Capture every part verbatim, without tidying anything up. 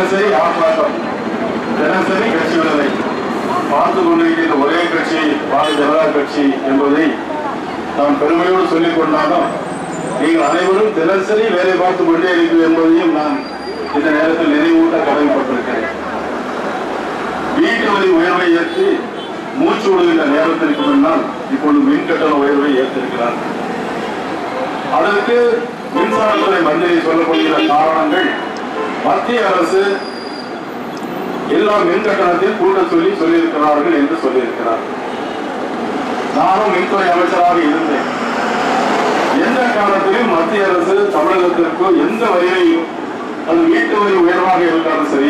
தினசரி ஆர்ப்பாட்டம், தினசரி கட்சிகளை பார்த்து கொண்டிருக்கின்ற ஒரே கட்சி பாரதிய ஜனதா கட்சி என்பதை நாம் பெருமையோடு சொல்லிக் கொண்டாலும் நீங்கள் அனைவரும் தினசரி வேலை பார்த்துக் கொண்டே இருக்கிறது என்பதையும் நான் இந்த நேரத்தில் நினைவூட்ட கடமைப்பட்டிருக்கிறேன். வீட்டு வரி உயர்வை ஏற்றி மூச்சு விடுகின்ற நேரத்திற்கு முன்னால் இப்பொழுது மின் கட்டண உயர்வை ஏற்றிருக்கிறார். அதற்கு மின்சாரத்துறை மந்திரி சொல்லப்படுகிற காரணங்கள் மத்திய அரசு எல்லா மின் கட்டணத்தில் கூட்ட சொல்லி சொல்லியிருக்கிறார்கள் என்று சொல்லியிருக்கிறார். நானும் மின்துறை அமைச்சராக இருந்தேன். எந்த காலத்திலும் மத்திய அரசு தமிழகத்திற்கு எந்த வரியையும், அது வீட்டு வரி உயர்வாக இருந்தாலும் சரி,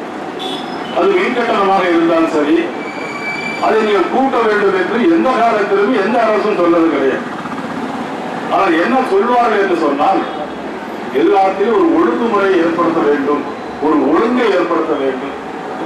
அது மின் கட்டணமாக இருந்தாலும் சரி, அதை நீங்கள் கூட்ட வேண்டும் என்று எந்த காலத்திலும் எந்த அரசும் சொன்னது கிடையாது. ஆனால் என்ன சொல்வார்கள் என்று சொன்னால், எல்லாத்திலும் ஒரு ஒழுங்குமுறை ஏற்படுத்த வேண்டும், ஒரு ஒழுங்கை ஏற்படுத்த வேண்டும்.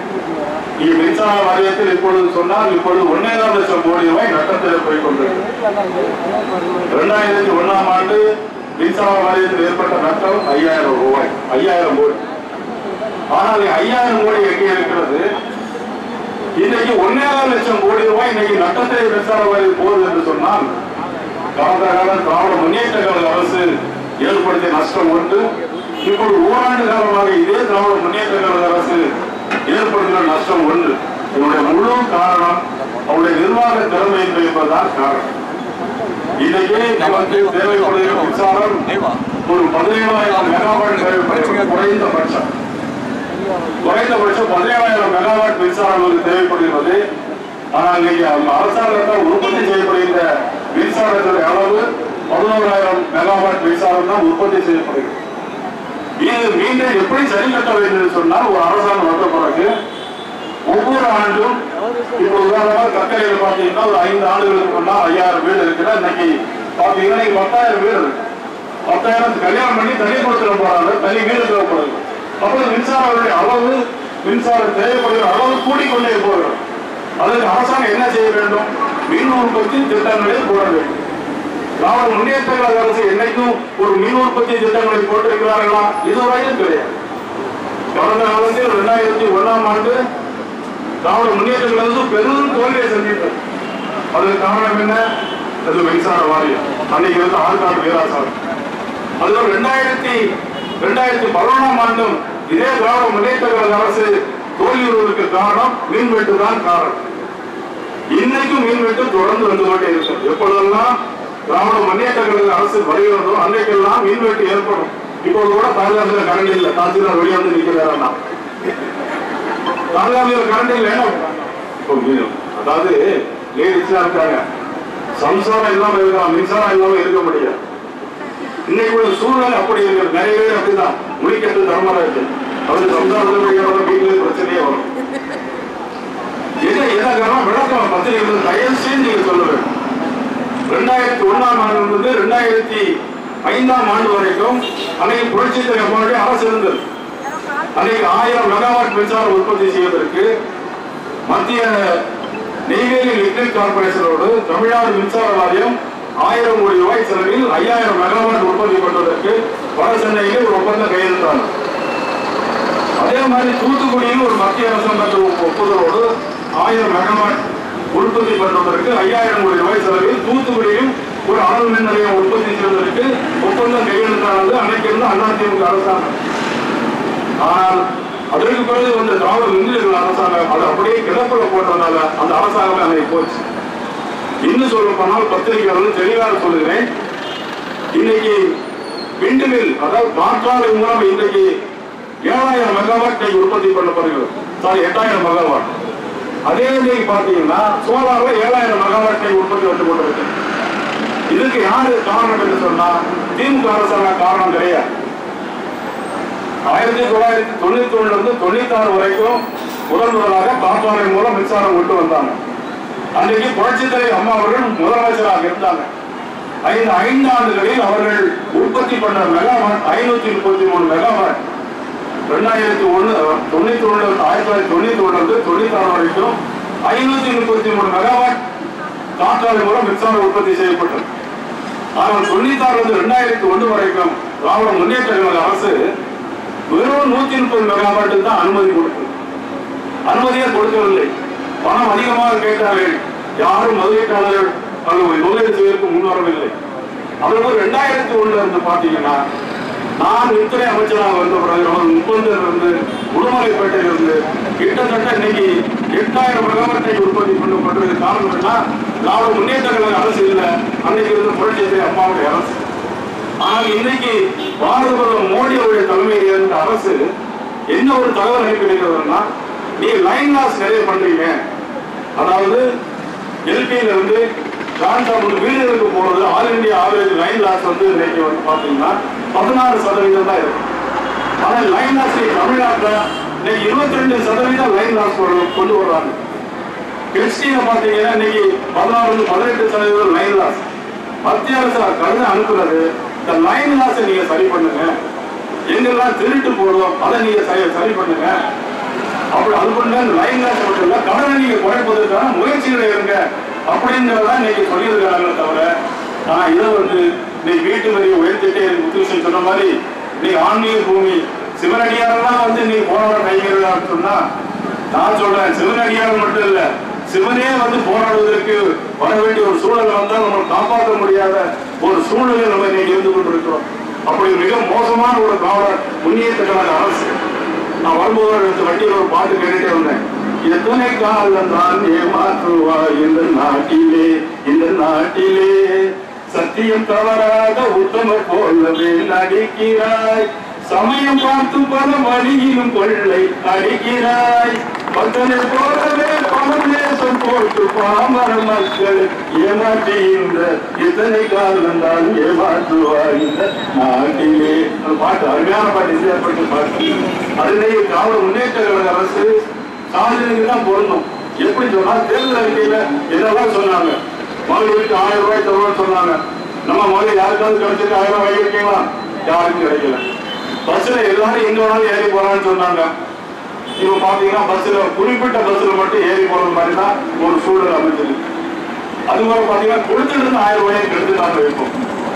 மின்சார வாரியத்தில் இப்பொழுது சொன்னால் இப்பொழுது ஒன்னேகால் லட்சம் கோடி ரூபாய் நட்டத்தில் போய் கொண்டிருக்கிறது. இரண்டாயிரத்தி ஒன்னாம் ஆண்டு மின்சார வாரியத்தில் ஏற்பட்ட நட்டம் ஐயாயிரம் ரூபாய் ஐயாயிரம் கோடி. ஆனால் ஐயாயிரம் கோடி எங்கே இருக்கிறது? இன்னைக்கு ஒன்னேகால் லட்சம் கோடி ரூபாய் இன்னைக்கு நட்டத்தை மின்சார வாரியம் போகுது என்று சொன்னால், கடந்த காலம் திராவிட முன்னேற்ற கழக அரசு ஏற்படுத்திய நஷ்டம் ஒன்று, இப்போது ஓராண்டு காலமாக இதே திராவிட முன்னேற்ற கழக அரசு ஏற்படுகிற நஷ்டம் ஒன்று. இதனுடைய முழு காரணம் அவருடைய நிர்வாக திறமை என்பதுதான் காரணம். இன்னைக்கு நமக்கு தேவைப்படுகிற மின்சாரம் ஒரு பதினேழாயிரம் மெகாவாட் தேவைப்படுகிறது. குறைந்தபட்சம் குறைந்தபட்சம் பதினேழாயிரம் மெகாவாட் மின்சாரம் தேவைப்படுகிறது. ஆனால் இன்னைக்கு அரசாங்கத்தால் உற்பத்தி செய்யப்படுகின்ற மின்சாரத்துடைய அளவு பதினோராயிரம் மெகாவாட் மின்சாரம் தான் உற்பத்தி செய்யப்படுகிறது. இது மீண்டும் எப்படி சரி கட்ட வேண்டும் என்று சொன்னால், ஒரு அரசாங்கம் வந்த பிறகு ஒவ்வொரு ஆண்டும் இப்போ உதாரணமாக கற்கரையில் பார்த்தீங்கன்னா ஒரு ஐந்து ஆண்டுகளுக்கு முன்னால் ஐயாயிரம் வீடு இருக்கிற, இன்னைக்கு பார்த்தீங்கன்னா பத்தாயிரம் வீடு இருக்கு. பத்தாயிரம் கல்யாணம் பண்ணி தனி கொடுத்துட போறாங்க, தனி வீடு தேவைப்படுது. அப்போது மின்சாரத்துடைய அளவு, மின்சாரம் தேவைப்படுகிற அளவு கூடிக்கொண்டே போகிறோம். அதுக்கு அரசாங்கம் என்ன செய்ய வேண்டும்? மின் உற்பத்தி திட்டங்களை போட வேண்டும். திராவிட முன்னேற்ற கழக அரசு என்னைக்கும் ஒரு மின் உற்பத்தி திட்டங்களை போட்டிருக்கிறார்களா? இதுவரையும் கிடையாது. கடந்த காலத்தில் இரண்டாயிரத்தி ஒன்னாம் ஆண்டு திராவிட முன்னேற்ற கழக அரசு பெரும் தோல்வியை சந்தித்தது. அதற்கு காரணம் என்ன? அது மின்சார வாரியம். அன்னைக்கு வந்து ஆற்காடு வீராசாமி. அதுவும் இரண்டாயிரத்தி இரண்டாயிரத்தி பதினொன்றாம் ஆண்டும் இதே திராவிட முன்னேற்ற கழக அரசு தோல்வியுறுவதற்கு காரணம் மின்வெட்டு தான் காரணம். இன்னைக்கும் மின்வெட்டு தொடர்ந்து வந்து கொண்டே இருக்கும். எப்பொழுதெல்லாம் திராவிட முன்னேற்ற கழக அரசு வருகிறதோ அன்றைக்கெல்லாம் மின்வெட்டு ஏற்படும். இப்போது கூட தாழ்வாக கரண்ட் இல்லை, தாசில்தார் வெளியே வந்து நிற்கிறாரா? தாழ்வாக கரண்ட் இல்லை. அதாவது லேடிஸா இருக்காங்க, சம்சாரம் இல்லாம இருக்கலாம், மின்சாரம் இல்லாம இருக்க முடியாது. இன்னைக்கு உள்ள சூழ்நிலை அப்படி இருக்கிறது. நிறைய பேர் அப்படிதான் முடிக்கிறது தர்மராஜ் அவரு சம்சாரத்தில் வீட்டுல பிரச்சனையே வரும். என்ன என்ன காரணம்? விளக்கம் பத்திரிகை தயவு செய்து நீங்க சொல்ல வேண்டும். இரண்டாயிரத்தி ஒன்னாம் ஆண்டிலிருந்து இரண்டாயிரத்தி ஐந்தாம் ஆண்டு வரைக்கும் அன்னைக்கு புரட்சி தலைவருடைய அரசு இருந்தது. அன்னைக்கு ஆயிரம் மெகாவாட் மின்சாரம் உற்பத்தி செய்வதற்கு மத்திய நெய்வேலி எலக்ட்ரிக் கார்பரேஷனோடு தமிழ்நாடு மின்சார வாரியம் ஆயிரம் கோடி ரூபாய் செலவில் ஐயாயிரம் மெகாவாட் உற்பத்தி பண்ணுவதற்கு வட சென்னையில் ஒரு ஒப்பந்தம் கையெழுத்தான. அதே மாதிரி தூத்துக்குடியில் ஒரு மத்திய அரசாங்க ஒப்புதலோடு ஆயிரம் மெகாவாட் உற்பத்தி பண்ணுவதற்கு ஐயாயிரம் கோடி ரூபாய் செலவில் தூத்துக்குடியில் ஒரு அனல் மின் நிலையம் உற்பத்தி செய்வதற்கு ஒப்பந்தம் கையெழுத்தானது அன்னைக்கு இருந்த அதிமுக அரசாங்கம். ஆனால் அதற்கு பிறகு வந்து திராவிட முன்னேற்ற அரசாங்கம் அது அப்படியே கிடப்பில போட்டதுனால அந்த அரசாங்கமே அன்னைக்கு போச்சு. இன்னும் சொல்ல போனால் பத்திரிகைகள் தெளிவாக சொல்லுகிறேன். இன்னைக்கு விண்டுமில், அதாவது காற்றாலை மூலம் இன்றைக்கு ஏழாயிரம் மெகாவாட் உற்பத்தி பண்ணப்படுகிறது. சாரி எட்டாயிரம் மெகாவாட். அதே இன்னைக்கு பாத்தீங்கன்னா சோலார்ல ஏழாயிரம் மெகாவாட் உற்பத்தி வந்து கொண்டிருக்கு. இதுக்கு யாரு காரணம் என்று சொன்னா திமுக அரசாங்கம் காரணம் கிடையாது. ஆயிரத்தி தொள்ளாயிரத்தி தொண்ணூத்தி ஒண்ணுல இருந்து தொண்ணூத்தி ஆறு வரைக்கும் முதல் முதலாக காற்றாலை மூலம் மின்சாரம் கொண்டு வந்தாங்க. அன்றைக்கு புரட்சித் தலைவர் அம்மா அவர்கள் முதலமைச்சராக இருந்தாங்க. ஐந்து ஐந்து ஆண்டுகளில் அவர்கள் உற்பத்தி பண்ண மெகாவாட் ஐநூத்தி முப்பத்தி மூணு மெகாவாட். இரண்டாயிரத்தி ஒண்ணு தொண்ணூத்தி ஒண்ணு ஆயிரத்தி தொள்ளாயிரத்தி தொண்ணூத்தி ஒண்ணுல இருந்து தொண்ணூத்தி ஆறு வரைக்கும் ஐநூத்தி முப்பத்தி மூணு மெகாவாட் காற்றாலை மூலம் மின்சாரம் உற்பத்தி செய்யப்பட்டது. ஆனால் தொண்ணூத்தி ஆறுல இருந்து இரண்டாயிரத்தி ஒன்று வரைக்கும் திராவிட முன்னேற்ற கழக அரசு வெறும் நூத்தி முப்பது மெகாவாட்டுக்கு தான் அனுமதி கொடுத்தது. அனுமதியே கொடுக்கவில்லை. பணம் அதிகமாக கேட்டார்கள். யாரும் முதலீட்டாளர்கள் முதலீடு செய்வதற்கு முன்வரவில்லை. அவர்கள் இரண்டாயிரத்தி ஒண்ணுல இருந்து பாத்தீங்கன்னா நான் மின்துறை அமைச்சராக வந்த பிறகு முப்பந்தில் இருந்து உடுமலைப்பேட்டையில் இருந்து கிட்டத்தட்ட இன்னைக்கு எட்டாயிரம் மெகாவாட்டை உற்பத்தி பண்ணப்பட்டது. காரணம் என்ன? திராவிட முன்னேற்ற கழக அரசு இல்லை, அன்னைக்கு இருந்த புரட்சி அம்மாவுடைய அரசு. ஆனால் இன்னைக்கு பாரத பிரதமர் மோடியுடைய தலைமையில் இருந்த அரசு என்ன ஒரு தகவல் அனுப்பியிருக்கிறதுனா, நீ லைன் லாஸ் நிறைய பண்றீங்க. அதாவது எல்பியில இருந்து டிரான்ஸ்ஃபார்மர் வீடுகளுக்கு போறது all India average line loss வந்து இன்னைக்கு வந்து பாத்தீங்கன்னா பதினாறு சதவீதம் தான் இருக்கு. ஆனால் லைன் லாஸ் தமிழ்நாட்டில் இன்னைக்கு இருபத்தி ரெண்டு சதவீதம் லைன் லாஸ் கொண்டு வர்றாங்க. கிறிஸ்டின பாத்தீங்கன்னா இன்னைக்கு பதினாறு பதினெட்டு சதவீதம் லைன் லாஸ். மத்திய அரசு கருத அனுப்புறது இந்த லைன் லாஸை நீங்க சரி பண்ணுங்க, எங்கெல்லாம் திருட்டு போடுறோம் அதை நீங்க சரி பண்ணுங்க. அப்படி அது பண்ண லைன் லாஸ் மட்டும் இல்ல, கடனை நீங்க குறைப்பதற்கான முயற்சிகளை இருங்க அப்படிங்கிறதான் இன்னைக்கு சொல்லியிருக்கிறாங்க. தவிர நான் இதை வந்து நீ வீட்டு வரியை உயர்த்திட்டே முத்துகிருஷ்ணன் சொன்ன மாதிரி நீ ஆன்மீக பூமி சிவனடியாரெல்லாம் வந்து நீ போராட கைங்கிறான்னு சொன்னா, நான் சொல்றேன் சிவனடியார் மட்டும் இல்ல, சிவனே வந்து போராடுவதற்கு வர வேண்டிய ஒரு சூழல் வந்தால் நம்ம காப்பாற்ற முடியாத ஒரு சூழலை நம்ம இன்னைக்கு இருந்து கொண்டிருக்கிறோம். அப்படி மிக மோசமான ஒரு திராவிட முன்னேற்ற கழக அரசு. நான் வரும்போது வண்டியில் ஒரு பாட்டு கேட்டுட்டே வந்தேன். எத்தனை காலம் தான் ஏமாற்றுவாய் இந்த நாட்டிலே, இந்த நாட்டிலே சத்தியம் தவறாத உத்தமர் போலவே நடிக்கிறாய், சமயம் பார்த்து பல வழியிலும் கொள்ளை அடிக்கிறாய், பக்தனை போலவே பணம் தேசம் போட்டு பாமர மக்கள் ஏமாற்றுகின்ற எத்தனை காலம் தான் ஏமாற்றுவாய் இந்த நாட்டிலே. அந்த பாட்டு அருமையான பாட்டு, இசையப்பட்ட பாட்டு. அதிலேயே திராவிட முன்னேற்ற கழக அரசு சாதனைக்கு தான் பொருந்தும். எப்படி சொன்னா, தேர்தல் அறிக்கையில என்னெல்லாம் சொன்னாங்க, மகளிருக்கு ஆயிரம் ரூபாய் தருவான்னு சொன்னாங்க. நம்ம மகளிர் யாருக்காவது கிடைச்சிருக்கு ஆயிரம் ரூபாய் இருக்கீங்களா? யாருக்கும் கிடைக்கல. பஸ்ல எல்லாரும் எங்க வேணாலும் ஏறி போறான்னு சொன்னாங்க. இப்ப பாத்தீங்கன்னா பஸ்ல குறிப்பிட்ட பஸ்ல மட்டும் ஏறி போறது மாதிரி தான் ஒரு சூழல் அமைச்சிருக்கு. அது மாதிரி பாத்தீங்கன்னா கொடுத்துட்டு ஆயிரம் ரூபாய் எடுத்து நாங்க வைப்போம்.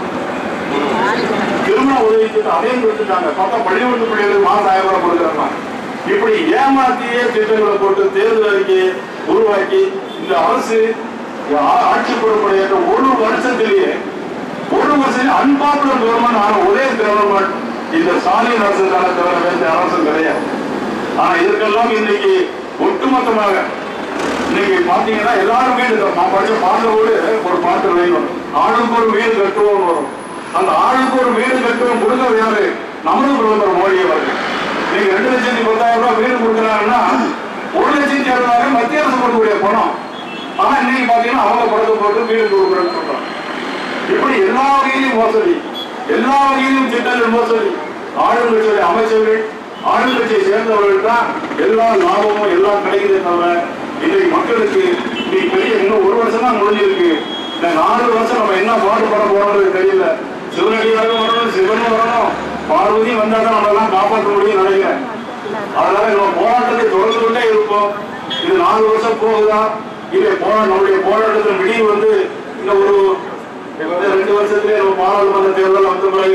திருமண உதவிக்கு அதையும் கொடுத்துட்டாங்க. பார்த்தா பள்ளிக்கூட பிள்ளைகளுக்கு மாசம் ஆயிரம் ரூபாய் கொடுக்குறாங்க. இப்படி ஏமாத்தியே திட்டங்களை போட்டு தேர்தல் அறிக்கையை உருவாக்கி இந்த அரசு ஆட்சி பொறுப்புடைய ஒரு வருஷத்திலேயே ஒரு வருஷம் அன்பாப்புலர் கவர்மெண்ட் ஆன ஒரே கவர்மெண்ட் இந்த ஸ்டாலின் அரசு தான தவிர வேண்டிய அரசும் கிடையாது. ஆனா இதற்கெல்லாம் இன்னைக்கு ஒட்டுமொத்தமாக இன்னைக்கு பாத்தீங்கன்னா எல்லாரும் வீடு நான் படிச்ச பாட்டோடு ஒரு பாட்டு வேணும், ஆளுக்கு ஒரு வீடு கட்டுவோம் வரும். அந்த ஆளுக்கு ஒரு வீடு கட்டுவோம் கொடுக்க யாரு? நமது பிரதமர் மோடி அவர்கள். நீங்க ரெண்டு லட்சத்தி பத்தாயிரம் ரூபாய் வீடு கொடுக்குறாங்கன்னா ஒரு லட்சத்தி அறுபதாயிரம் மத்திய அரசு கொடுக்கக்கூடிய பணம். ஆனா இன்னைக்கு பாத்தீங்கன்னா அவங்க படத்தை போட்டு வீடு கொடுக்குறேன்னு சொல்றாங்க. இப்படி எல்லா வகையிலும் மோசடி, எல்லா வகையிலும் திட்டங்கள் மோசடி. ஆளுங்கட்சியுடைய அமைச்சர்கள் ஆளுங்கட்சியை சேர்ந்தவர்கள் தான் எல்லா லாபமும் எல்லாம் கிடைக்கிறதே தவிர இன்னைக்கு மக்களுக்கு நீ பெரிய இன்னும் ஒரு வருஷம் தான் முடிஞ்சிருக்கு. இந்த நாலு வருஷம் நம்ம என்ன பாடுபட போறது தெரியல. சிவனடியாக வரணும், சிவனும் வரணும், பார்வதியும் வந்தாதான் நம்ம எல்லாம் காப்பாற்ற முடியும் நினைக்கிறேன். அதனால நம்ம போராட்டத்தை தொடர்ந்து கொண்டே இருப்போம். இது நாலு வருஷம் போகுதா இல்லை போரா நம்முடைய போராட்டத்தின் விடிவு வந்து இந்த ஒரு ரெண்டு வருஷத்துலேயே நம்ம பாராளுமன்ற தேர்தல் வந்த பிறகு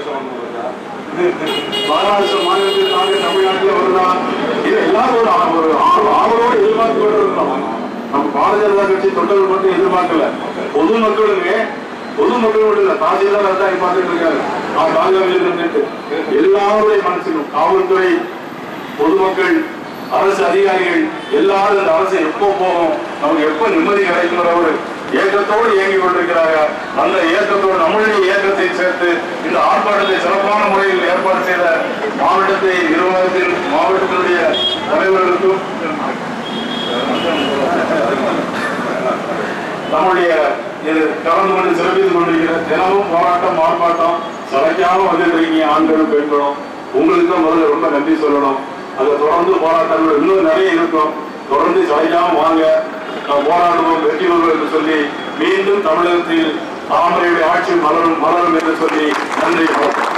மகாராஷ்டிரா மாநிலத்தில் நாங்க தமிழ்நாட்டில் வருதா இது எல்லாரும் ஒரு ஆவலோடு எதிர்பார்த்து கொண்டு இருக்கோம். நம்ம பாரதிய ஜனதா கட்சி தொண்டர்கள் மட்டும் எதிர்பார்க்கல, பொதுமக்களுமே பொதுமக்களோட தாசில்தார் தான் பார்த்துட்டு இருக்காரு. பாஜகவில் இருந்துட்டு எல்லாருடைய மனசிலும் காவல்துறை, பொதுமக்கள், அரசு அதிகாரிகள் எல்லாரும் இந்த அரசு எப்போ போகும், நமக்கு எப்ப நிம்மதி கிடைக்கிற ஒரு ஏக்கத்தோடு இயங்கி கொண்டிருக்கிறாங்க. அந்த இயக்கத்தோடு நம்முடைய இயக்கத்தை சேர்த்து இந்த ஆர்ப்பாட்டத்தை சிறப்பான முறையில் ஏற்பாடு செய்த மாவட்டத்தை நிர்வாகத்தில் மாவட்டத்தினுடைய தலைவர்களுக்கும் நம்முடைய இது கலந்து கொண்டு சிறப்பித்துக் கொண்டிருக்கிற தினமும் போராட்டம் ஆர்ப்பாட்டம் சளைக்காம வந்துருக்கீங்க ஆண்களும் பெண்களும், உங்களுக்கு தான் முதல்ல ரொம்ப நன்றி சொல்லணும். அதை தொடர்ந்து போராட்டங்கள் இன்னும் நிறைய இருக்கும். தொடர்ந்து சளைக்காம வாங்க, போராடுவோம், வெற்றி பெறுவோம் என்று சொல்லி மீண்டும் தமிழகத்தில் தாமரையுடைய ஆட்சி மலரும் மலரும் என்று சொல்லி நன்றி.